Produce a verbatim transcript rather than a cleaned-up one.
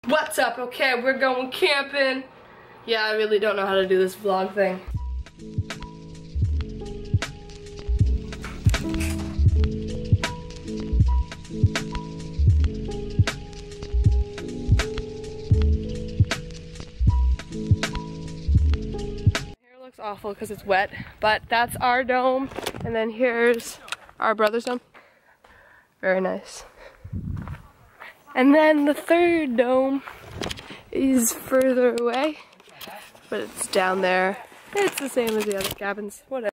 What's up? Okay, we're going camping. Yeah, I really don't know how to do this vlog thing. Hair looks awful because it's wet, but that's our dome. And then here's our brother's dome. Very nice. And then the third dome is further away, but it's down there. It's the same as the other cabins, whatever.